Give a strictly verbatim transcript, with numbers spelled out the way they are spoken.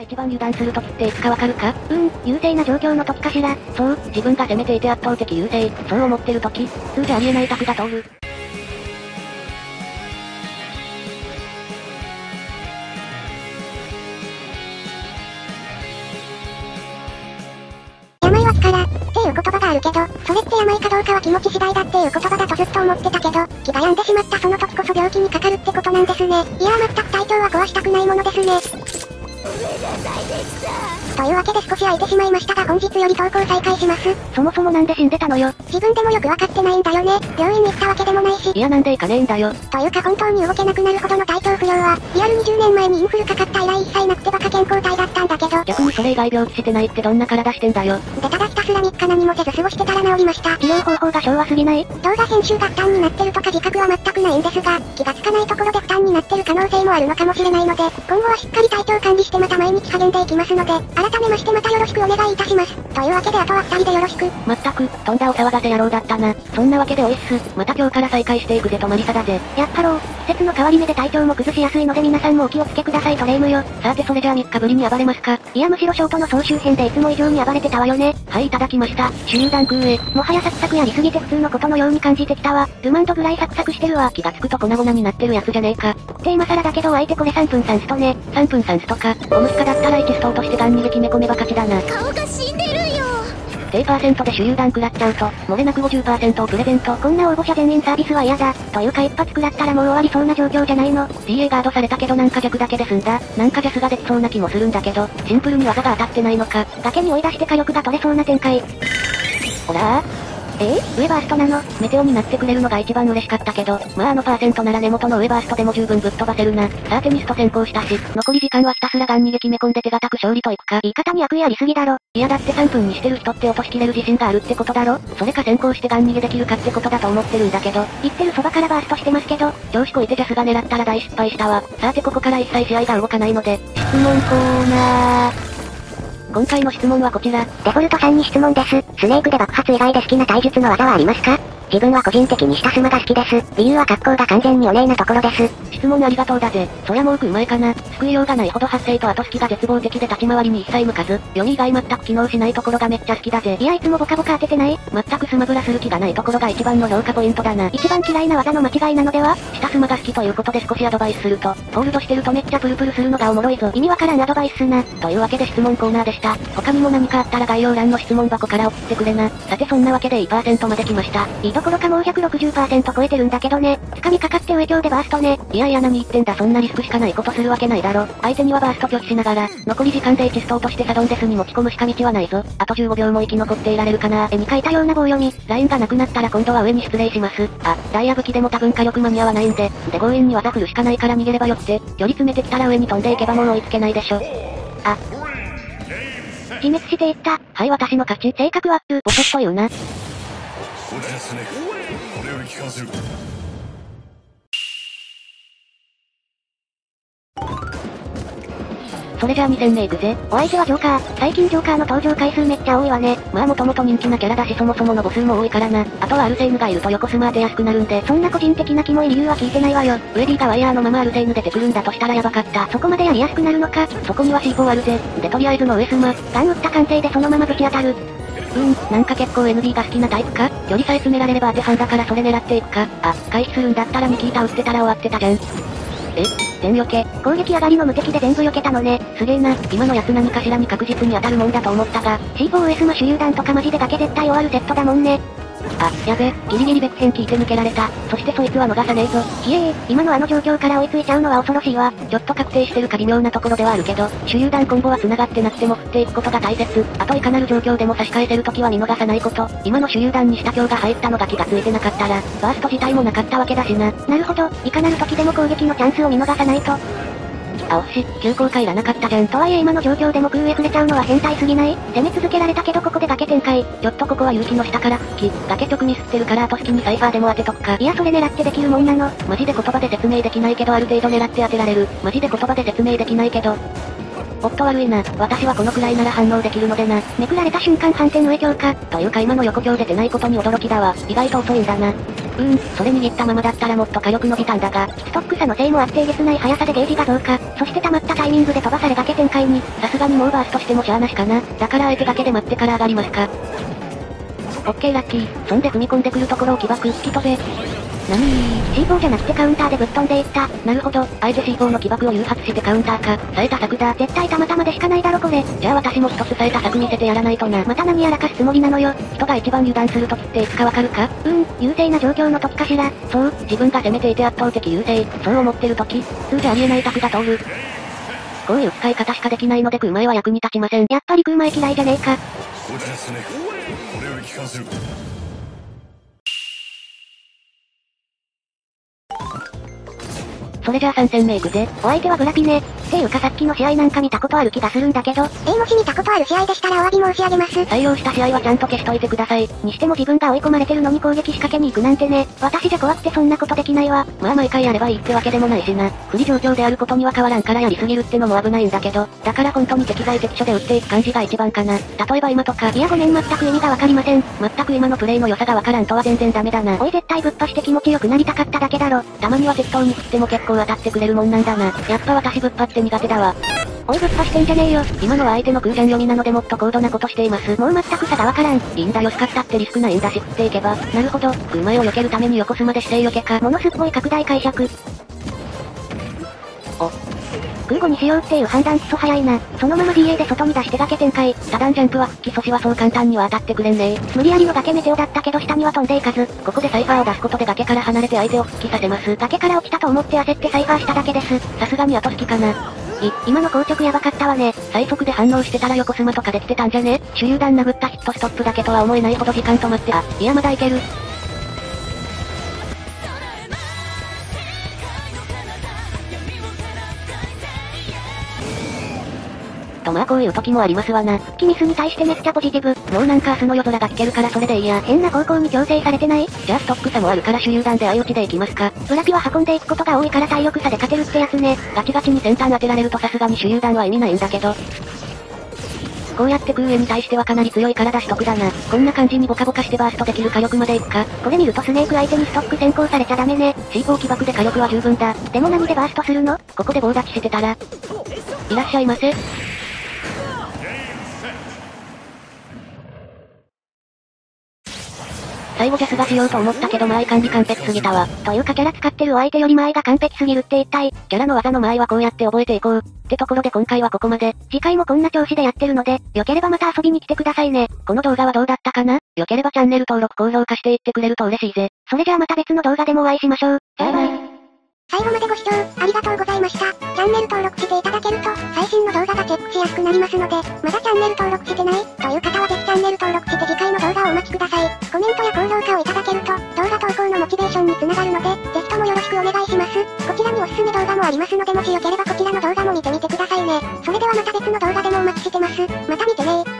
一番油断する時っていつかわかるか？うーん、優勢な状況の時かしら。そう、自分が攻めていて圧倒的優勢、そう思ってる時、普通じゃありえない択が通る。 病は気から、っていう言葉があるけど、それって病かどうかは気持ち次第だっていう言葉だとずっと思ってたけど、気が病んでしまったその時こそ病気にかかるってことなんですね。いやー全く体調は壊したくないものですね。というわけで少し空いてしまいましたが本日より投稿再開します。 そもそもなんで死んでたのよ。 自分でもよくわかってないんだよね。病院に行ったわけでもないし。 いやなんで行かねえんだよ。 というか本当に動けなくなるほどの体調不良は、リアルにじゅうねんまえにインフルかかった以来一切なくてバカ健康体だったんだけど。 逆にそれ以外病気してないってどんな体してんだよ。 でただひたすらみっか何もせず過ごしてたら治りました。 治療方法が昭和すぎない？ 動画編集が負担になってるとか自覚は全くないんですが、気がつかないところで負担になってる可能性もあるのかもしれないので、今後はしっかり体調管理してまた毎日励んでいきますので、改めましてまたよろしくお願いいたします。というわけであとはふたりでよろしく。 まったく、とんだお騒がせ野郎だったな。そんなわけでおいっす。また今日から再開していくぜとマリサだぜ。 やっはろう。季節の変わり目で体調も崩しやすいので皆さんもお気をつけくださいとレイムよ。 さてそれじゃあみっかぶりに暴れますか？ いやむしろショートの総集編でいつも以上に暴れてたわよね。 はい、いただきました。手榴弾空へ。 もはやサクサクやりすぎて普通のことのように感じてきたわ。ルマンドぐらいサクサクしてるわ。 気がつくと粉々になってるやつじゃねえか。 って今更だけど相手これさんぷんさんストね。 さんぷんさんストか。オムスカだったらいちスト落としてガン逃げ決め込めば勝ちだな。 顔が死んでるよ。 低パーセントで手榴弾食らっちゃうと、漏れなく ごじゅっパーセント をプレゼント。 こんな応募者全員サービスは嫌だ。というか一発食らったらもう終わりそうな状況じゃないの。 ディーエー ガードされたけどなんか弱だけで済んだ。なんかジャスができそうな気もするんだけど、シンプルに技が当たってないのか。 崖に追い出して火力が取れそうな展開。 ほらー。 えー、上バーストなの？ メテオになってくれるのが一番嬉しかったけど、まああのパーセントなら根元の上バーストでも十分ぶっ飛ばせるな。さあテミスト先行したし、残り時間はひたすらガン逃げ決め込んで手堅く勝利といくか。 言い方に悪意ありすぎだろ。 いやだってさんぷんにしてる人って落としきれる自信があるってことだろ。それか先行してガン逃げできるかってことだと思ってるんだけど。 言ってるそばからバーストしてますけど。 調子こいてジャスが狙ったら大失敗したわ。さてここから一切試合が動かないので、質問コーナー。今回の質問はこちら。 デフォルトさんに質問です。スネークで爆発以外で好きな体術の技はありますか？自分は個人的に下スマが好きです。理由は格好が完全にお姉なところです。 質問ありがとうだぜ。そりゃもうくうまいかな。救いようがないほど発生と後隙が絶望的で立ち回りに一切向かず、読み以外全く機能しないところがめっちゃ好きだぜ。 いやいつもボカボカ当ててない？ 全くスマブラする気がないところが一番の評価ポイントだな。 一番嫌いな技の間違いなのでは？ 下スマが好きということで少しアドバイスすると、ホールドしてるとめっちゃプルプルするのがおもろいぞ。 意味わからんアドバイスすな。 というわけで質問コーナーでした。他にも何かあったら概要欄の質問箱から送ってくれな。さてそんなわけでいいパーセントまで来ました。 いいどころかもう ひゃくろくじゅっパーセント 超えてるんだけどね。掴みかかって上強でバーストね。 いやいや何言ってんだそんなリスクしかないことするわけないだろ。相手にはバースト拒否しながら、残り時間でいちスト落としてサドンデスに持ち込むしか道はないぞ。あとじゅうごびょうも生き残っていられるかな。 絵に描いたような棒読み。 ラインがなくなったら今度は上に失礼します。あ、ダイヤ武器でも多分火力間に合わないんで、で強引に技振るしかないから逃げればよって、距離詰めてきたら上に飛んでいけばもう追いつけないでしょ。 あ。自滅していった。 はい私の勝ち。性格アップ。ボソッと言うな。それじゃあに戦目いくぜ。 お相手はジョーカー。最近ジョーカーの登場回数めっちゃ多いわね。 まあもともと人気なキャラだしそもそもの母数も多いからな。あとはアルセイヌがいると横スマ当てやすくなるんで。 そんな個人的なキモい理由は聞いてないわよ。 ウェディがワイヤーのままアルセイヌ出てくるんだとしたらやばかった。 そこまでやりやすくなるのか。 そこには シーフォー あるぜ。でとりあえずの上スマ。 ガン撃った完成でそのままぶち当たる。 うーん、なんか結構 エヌビー が好きなタイプか？距離さえ詰められれば当てはんだからそれ狙っていくか。あ、回避するんだったらミキータ撃ってたら終わってたじゃん。え？全避け。 攻撃上がりの無敵で全部避けたのね。 すげえな。今のやつ何かしらに確実に当たるもんだと思ったが。 シーフォーエス の手榴弾とかマジで崖絶対終わるセットだもんね。 あ、やべ、ギリギリ別編聞いて抜けられた。そしてそいつは逃さねえぞ。 ひえー、今のあの状況から追いついちゃうのは恐ろしいわ。 ちょっと確定してるか微妙なところではあるけど、手榴弾コンボは繋がってなくても振っていくことが大切。あといかなる状況でも差し替えせるときは見逃さないこと。今の手榴弾に下強が入ったのが気がついてなかったら、バースト自体もなかったわけだしな。 なるほど、いかなる時でも攻撃のチャンスを見逃さないと。 あ、惜しい。急降下いらなかったじゃん。 とはいえ今の状況でも空へ触れちゃうのは変態すぎない？攻め続けられたけどここで崖展開。 ちょっとここは勇気の下から吹き、崖直に吸ってるから後隙にサイファーでも当てとくか。 いやそれ狙ってできるもんなの？ マジで言葉で説明できないけどある程度狙って当てられる。マジで言葉で説明できないけど。おっと悪いな。私はこのくらいなら反応できるのでな。 めくられた瞬間反転上強か。 というか今の横強出てないことに驚きだわ。意外と遅いんだな。 うーん、それ握ったままだったらもっと火力伸びたんだが、 ストック差のせいもあってえげつない速さでゲージが増加。そして溜まったタイミングで飛ばされ崖展開に。 さすがにもうバーストしてもしゃあなしかな。だからあえて崖で待ってから上がりますか。オッケーラッキー。そんで踏み込んでくるところを起爆、引き飛べ。なにーシーフォー じゃなくてカウンターでぶっ飛んでいった。 なるほど、あえて シーフォー の起爆を誘発してカウンターか。冴えた策だ。 絶対たまたまでしかないだろこれ。 じゃあ私も一つ冴えた策見せてやらないとな。 また何やらかすつもりなのよ。 人が一番油断する時っていつかわかるか？ うーん、優勢な状況の時かしら。 そう、自分が攻めていて圧倒的優勢。そう思ってる時、普通じゃありえない策が通る。こういう使い方しかできないので空前は役に立ちません。 やっぱり空前嫌いじゃねえか。 こちらですね。これを聞かせる。 それじゃあさん戦目行くぜ。 お相手はブラピね。っていうかさっきの試合なんか見たことある気がするんだけど。えー、もし見たことある試合でしたらお詫び申し上げます。 採用した試合はちゃんと消しといてください。 にしても自分が追い込まれてるのに攻撃仕掛けに行くなんてね。私じゃ怖くてそんなことできないわ。 まあ毎回やればいいってわけでもないしな。不利状況であることには変わらんからやりすぎるってのも危ないんだけど。だから本当に適材適所で打っていく感じが一番かな。例えば今とか。 いやごめん全く意味がわかりません。 全く今のプレイの良さがわからんとは全然ダメだな。 おい絶対ぶっ破して気持ちよくなりたかっただけだろ。 たまには適当に振っても結構当たってくれるもんなんだな。やっぱ私ぶっ破って苦手だわ。 おいぶっ破してんじゃねえよ。 今のは相手の空ジャン読みなのでもっと高度なことしています。 もう全く差がわからん。 いいんだよ使ったってリスクないんだし振っていけば。なるほど、空前を避けるために横スマで姿勢避けか。 ものすっごい拡大解釈。お。空後にしようっていう判断クソ早いな。そのまま ディーエー で外に出して崖展開。 多段ジャンプは復帰阻止はそう簡単には当たってくれんね無理やりの崖メテオだったけど下には飛んでいかず。 ここでサイファーを出すことで崖から離れて相手を復帰させます。 崖から落ちたと思って焦ってサイファーしただけです。 さすがに後引きかな。い、 今の硬直やばかったわね。 最速で反応してたら横スマとかできてたんじゃね？手榴弾殴ったヒットストップだけとは思えないほど時間止まって、あ、いやまだいける。とまあこういう時もありますわな。 キミスに対してめっちゃポジティブ。 もうなんか明日の夜空が聞けるからそれでいいや。 変な方向に調整されてない？ じゃあストック差もあるから手榴弾で相打ちでいきますか。 ブラピは運んでいくことが多いから体力差で勝てるってやつね。 ガチガチに先端当てられるとさすがに手榴弾は意味ないんだけど。こうやって空上に対してはかなり強い体取得だな。こんな感じにボカボカしてバーストできる火力までいくか。 これ見るとスネーク相手にストック先行されちゃダメね。 シーフォー 起爆で火力は十分だ。 でも何でバーストするの？ ここで棒立ちしてたら。いらっしゃいませ。最後ジャスがしようと思ったけど間合い管理完璧すぎたわ。 というかキャラ使ってるお相手より間合いが完璧すぎるって一体。 キャラの技の間合いはこうやって覚えていこう。ってところで今回はここまで。 次回もこんな調子でやってるので、良ければまた遊びに来てくださいね。 この動画はどうだったかな？良ければチャンネル登録高評価していってくれると嬉しいぜ。 それじゃあまた別の動画でもお会いしましょう。 バイバイ。 最後までご視聴ありがとうございました。チャンネル登録していただけると最新の動画がチェックしやすくなりますので、まだチャンネル登録してないという方はぜひチャンネル登録して次回の動画をお待ちください。コメントや高評価をいただけると動画投稿のモチベーションにつながるので、ぜひともよろしくお願いします。こちらにおすすめ動画もありますのでもしよければこちらの動画も見てみてくださいね。それではまた別の動画でもお待ちしてます。また見てねー。